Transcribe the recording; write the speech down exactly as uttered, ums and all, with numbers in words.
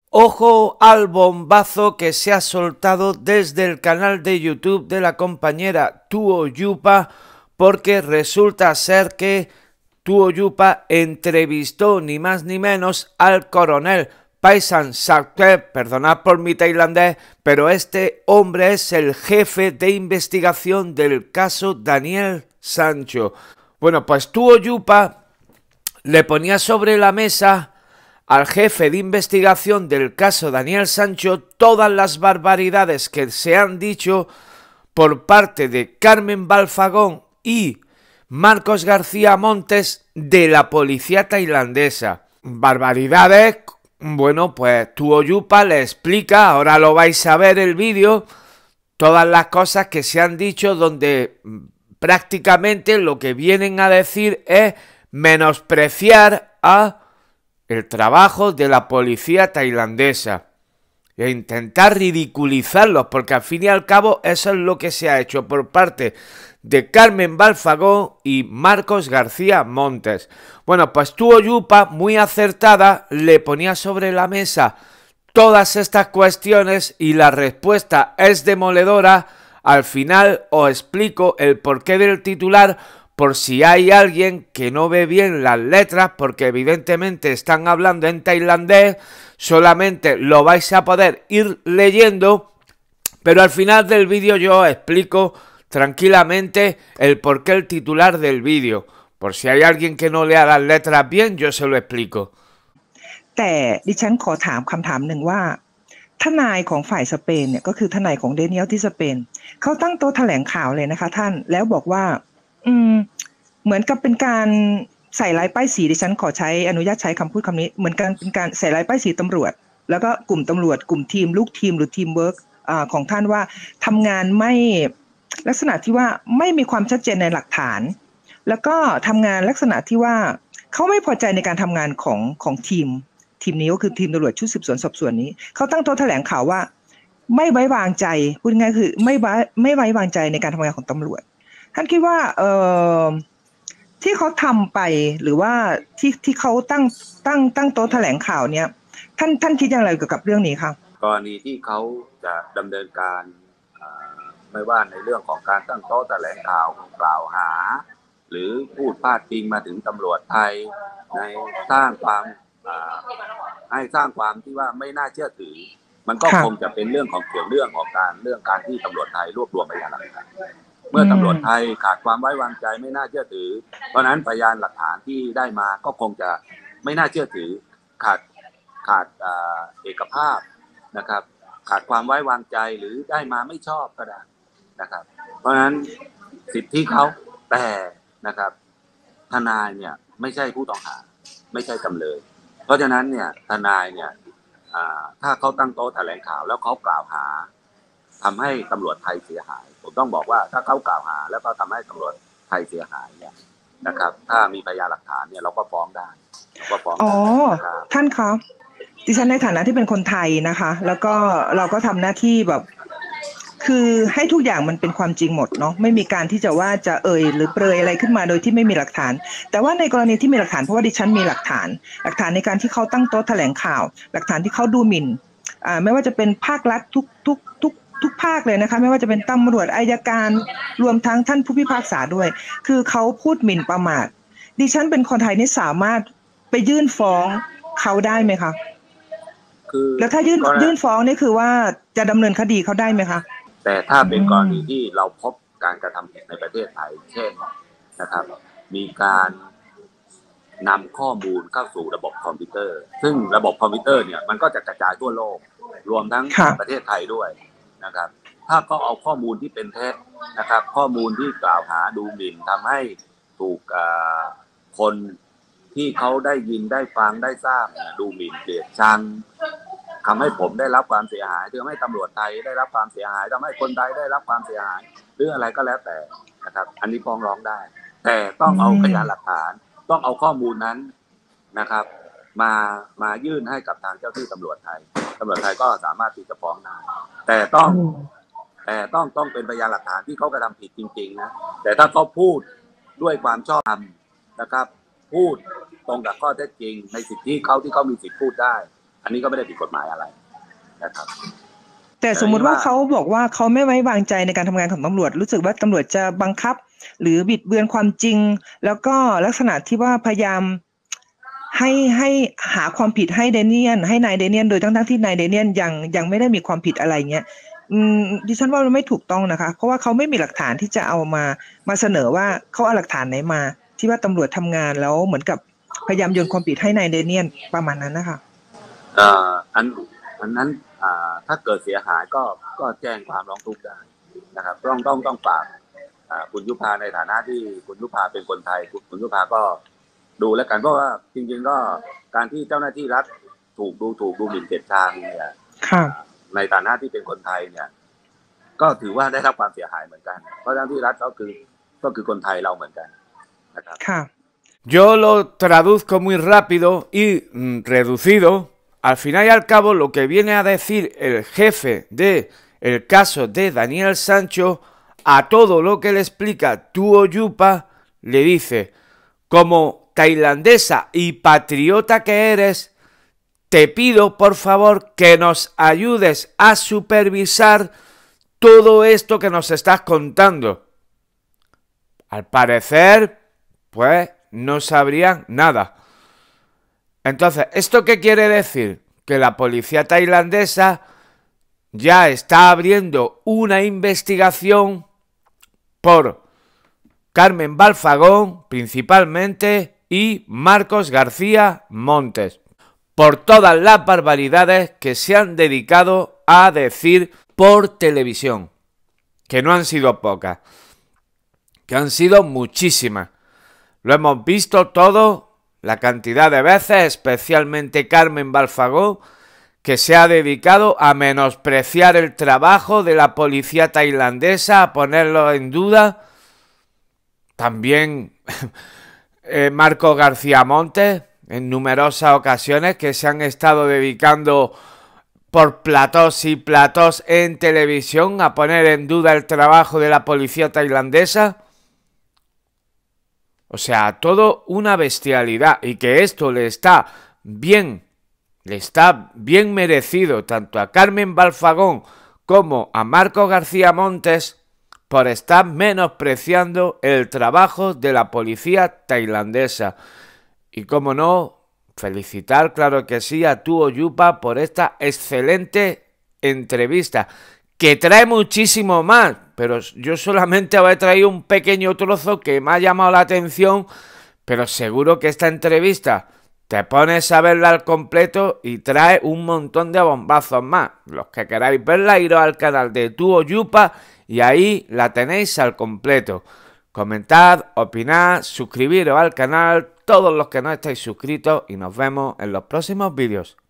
Ojo al bombazo que se ha soltado desde el canal de YouTube de la compañera Tuo Yupa, porque resulta ser que Tuo Yupa entrevistó ni más ni menos al coronel Paisan Sakte, perdonad por mi tailandés, pero este hombre es el jefe de investigación del caso Daniel Sancho. Bueno, pues Tuo Yupa le ponía sobre la mesa al jefe de investigación del caso Daniel Sancho todas las barbaridades que se han dicho por parte de Carmen Balfagón y Marcos García Montes de la policía tailandesa. Barbaridades, bueno, pues Tuo Yupa le explica, ahora lo vais a ver el vídeo, todas las cosas que se han dicho, donde prácticamente lo que vienen a decir es menospreciar a el trabajo de la policía tailandesa e intentar ridiculizarlos, porque al fin y al cabo eso es lo que se ha hecho por parte de Carmen Balfagón y Marcos García Montes. Bueno, pues Tuo Yupa, muy acertada, le ponía sobre la mesa todas estas cuestiones y la respuesta es demoledora. Al final os explico el porqué del titular, por si hay alguien que no ve bien las letras, porque evidentemente están hablando en tailandés, solamente lo vais a poder ir leyendo, pero al final del vídeo yo os explico tranquilamente el porqué el titular del vídeo. Por si hay alguien que no lea las letras bien, yo se lo explico. แต่ดิฉันขอถามคำถามหนึ่งว่าทนายของฝ่ายสเปนเนี่ยก็คือทนายของเดเนียลที่สเปนเขาตั้งโต๊ะแถลงข่าวเลยนะคะท่านแล้วบอกว่าอืมเหมือนกับเป็นการใส่ร้ายป้ายสีดิฉันขอใช้อนุญาตใช้คำพูดคำนี้เหมือนกันเป็นการใส่ร้ายป้ายสีตำรวจแล้วก็กลุ่มตำรวจกลุ่มทีมลูกทีมหรือทีมเวิร์กของท่านว่าทำงานไม่ลักษณะที่ว่าไม่มีความชัดเจนในหลักฐานแล้วก็ทำงานลักษณะที่ว่าเขาไม่พอใจในการทำงานของของทีมทีมนี้ก็คือทีมตำรวจชุดสืบสวนสอบสวนนี้เขาตั้งโต๊ะแถลงข่าวว่าไม่ไว้วางใจพูดง่ายๆคือไม่ไว้ไม่ไว้วางใจในการทำงานของตำรวจท่านคิดว่าเอ่อที่เขาทำไปหรือว่าที่ที่เขาตั้งตั้งตั้งโต๊ะแถลงข่าวเนี้ยท่านท่านคิดอย่างไรเกี่ยวกับเรื่องนี้คะกรณีที่เขาจะดำเนินการไม่ว่าในเรื่องของการตั้งโต๊ะแถลงข่าวกล่าวหาหรือพูดพาดพิงมาถึงตำรวจไทยในสร้างความให้สร้างความที่ว่าไม่น่าเชื่อถือมันก็คงจะเป็นเรื่องของเกี่ยวเรื่องของการเรื่องการที่ตำรวจไทยรวบรวมพยานหลักฐานเมื่อตำรวจไทยขาดความไว้วางใจไม่น่าเชื่อถือเพราะนั้นพยานหลักฐานที่ได้มาก็คงจะไม่น่าเชื่อถือขาดขาดเอกภาพนะครับขาดความไว้วางใจหรือได้มาไม่ชอบก็ได้นะครับเพราะฉะนั้นสิทธิเขาแต่นะครับทนายเนี่ยไม่ใช่ผู้ต้องหาไม่ใช่จำเลยเพราะฉะนั้นเนี่ยทนายเนี่ยถ้าเขาตั้งโต๊ะแถลงข่าวแล้วเขากล่าวหาทำให้ตำรวจไทยเสียหายผมต้องบอกว่าถ้าเขากล่าวหาแล้วก็ทำให้ตำรวจไทยเสียหายเนี่ยนะครับถ้ามีพยานหลักฐานเนี่ยเราก็ฟ้องได้เราก็ฟ้องอ๋อท่านครับดิฉันในฐานะที่เป็นคนไทยนะคะแล้วก็เราก็ทำหน้าที่แบบคือให้ทุกอย่างมันเป็นความจริงหมดเนาะไม่มีการที่จะว่าจะเอ่ยหรือเปรยอะไรขึ้นมาโดยที่ไม่มีหลักฐานแต่ว่าในกรณีที่มีหลักฐานเพราะว่าดิฉันมีหลักฐานหลักฐานในการที่เขาตั้งโต๊ะแถลงข่าวหลักฐานที่เขาดูหมิ่นอ่าไม่ว่าจะเป็นภาครัฐทุกทุกทุกทุกภาคเลยนะคะไม่ว่าจะเป็นตำรวจอัยการรวมทั้งท่านผู้พิพากษาด้วยคือเขาพูดหมิ่นประมาทดิฉันเป็นคนไทยนี่สามารถไปยื่นฟ้องเขาได้ไหมคะคือแล้วถ้ายื่นยื่นฟ้องนี่คือว่าจะดำเนินคดีเขาได้ไหมคะแต่ถ้าเป็นกรณีที่เราพบการกระทำผิดในประเทศไทยเช่นนะครับมีการนำข้อมูลเข้าสู่ระบบคอมพิวเตอร์ซึ่งระบบคอมพิวเตอร์เนี่ยมันก็จะกระจายทั่วโลกรวมทั้งประเทศไทยด้วยนะครับถ้าเขาเอาข้อมูลที่เป็นเท็จนะครับข้อมูลที่กล่าวหาดูหมิ่นทำให้ถูกคนที่เขาได้ยินได้ฟังได้ทราบดูหมิ่นเกลียดชังทำให้ผมได้รับความเสียหายทำให้ตำรวจไทยได้รับความเสียหายทำให้คนไทยได้รับความเสียหายหรืออะไรก็แล้วแต่นะครับอันนี้ฟ้องร้องได้แต่ต้องเอาพยานหลักฐานต้องเอาข้อมูลนั้นนะครับมามายื่นให้กับทางเจ้าที่ตำรวจไทยตำรวจไทยก็สามารถที่จะฟ้องได้แต่ต้องแต่ต้องต้องเป็นพยานหลักฐานที่เขากระทำผิดจริงๆนะแต่ถ้าเขาพูดด้วยความชอบธรรมนะครับพูดตรงกับข้อเท็จจริงในสิทธิเขาที่เขามีสิทธิพูดได้อันนี้ก็ไม่ได้ผิดกฎหมายอะไรนะครับแต่สมมุติว่าเขาบอกว่าเขาไม่ไว้วางใจในการทำงานของตำรวจรู้สึกว่าตำรวจจะบังคับหรือบิดเบือนความจริงแล้วก็ลักษณะที่ว่าพยายามให้ให้หาความผิดให้เดเนียนให้นายเดเนียนโดยทั้งๆที่นายเดเนียนยังยังไม่ได้มีความผิดอะไรเงี้ยอืมดิฉันว่ามันไม่ถูกต้องนะคะเพราะว่าเขาไม่มีหลักฐานที่จะเอามามาเสนอว่าเขาเอาหลักฐานไหนมาที่ว่าตำรวจทำงานแล้วเหมือนกับพยายามโยนความผิดให้นายเดเนียนประมาณนั้นนะคะเอ่ออันอันนั้นอ่าถ้าเกิดเสียหายก็ก็แจ้งความร้องทุกข์ได้นะครับต้องต้องต้องฝากอ่าคุณยุพาในฐานะที่คุณยุพาเป็นคนไทยคุณยุพาก็ดูแล้วกันเพราะว่าจริงๆก็การที่เจ้าหน้าที่รัฐถูกดูถูกดูหมิ่นเกียรติชังเนี่ยในฐานะที่เป็นคนไทยเนี่ยก็ถือว่าได้รับความเสียหายเหมือนกันเพราะเจ้าหน้าที่รัฐก็คือก็คือคนไทยเราเหมือนกันนะครับ Yo lo traduzco muy rápido y mm, reducido. Al final y al cabo, lo que viene a decir el jefe de el caso de Daniel Sancho, a todo lo que le explica Tuo Yupa, le dice: como tailandesa y patriota que eres, te pido por favor que nos ayudes a supervisar todo esto que nos estás contando. Al parecer, pues no sabrían nada. Entonces, ¿esto qué quiere decir? Que la policía tailandesa ya está abriendo una investigación por Carmen Balfagón, principalmente, y Marcos García Montes, por todas las barbaridades que se han dedicado a decir por televisión, que no han sido pocas, que han sido muchísimas. Lo hemos visto todo, la cantidad de veces, especialmente Carmen Balfagón, que se ha dedicado a menospreciar el trabajo de la policía tailandesa, a ponerlo en duda. También eh, Marcos García Montes, en numerosas ocasiones, que se han estado dedicando por platós y platós en televisión a poner en duda el trabajo de la policía tailandesa. O sea, todo una bestialidad, y que esto le está bien, le está bien merecido tanto a Carmen Balfagón como a Marcos García Montes por estar menospreciando el trabajo de la policía tailandesa. Y como no, felicitar, claro que sí, a Tuo Yupa por esta excelente entrevista, que trae muchísimo más, pero yo solamente os he traído un pequeño trozo que me ha llamado la atención, pero seguro que esta entrevista te pones a verla al completo y trae un montón de bombazos más. Los que queráis verla, iros al canal de Tuo Yupa y ahí la tenéis al completo. Comentad, opinad, suscribiros al canal, todos los que no estáis suscritos, y nos vemos en los próximos vídeos.